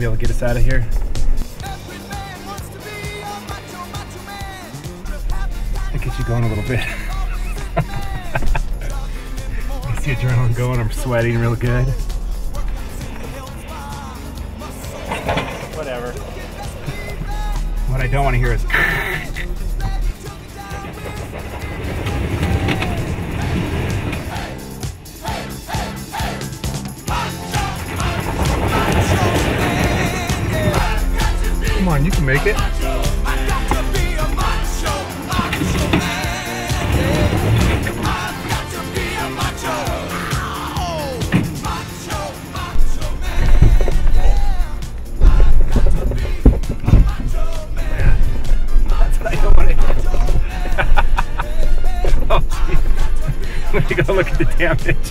able to get us out of here? That gets you going a little bit. I see adrenaline going, I'm sweating real good. Whatever. What I don't want to hear is come on, you can make it. That's what I don't want to hear. Oh, geez. Let me go look at the damage.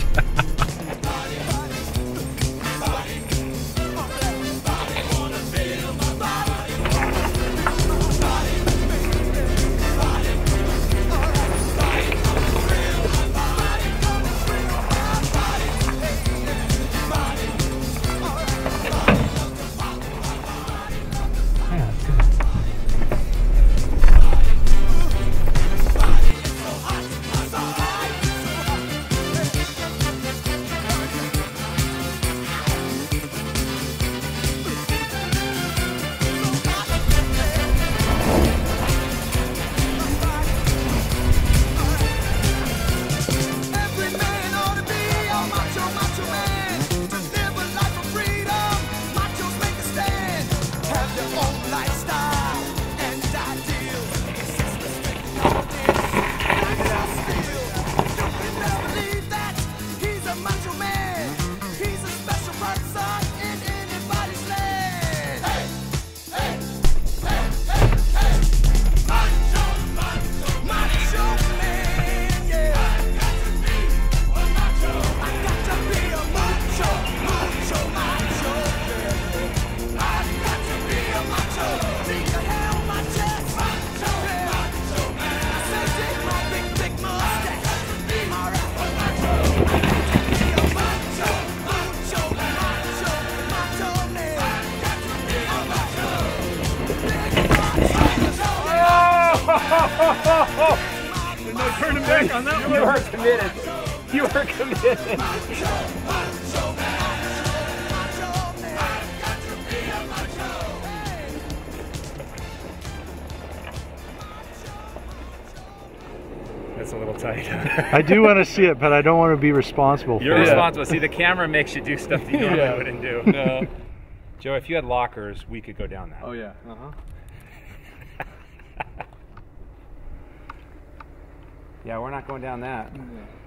There's no turning back on that one. You are committed. You are committed. That's a little tight. I do want to see it, but I don't want to be responsible for it. You're responsible. See, the camera makes you do stuff that you normally wouldn't do. No. Joe, if you had lockers, we could go down that. Oh yeah. Uh-huh. Yeah, we're not going down that. Yeah.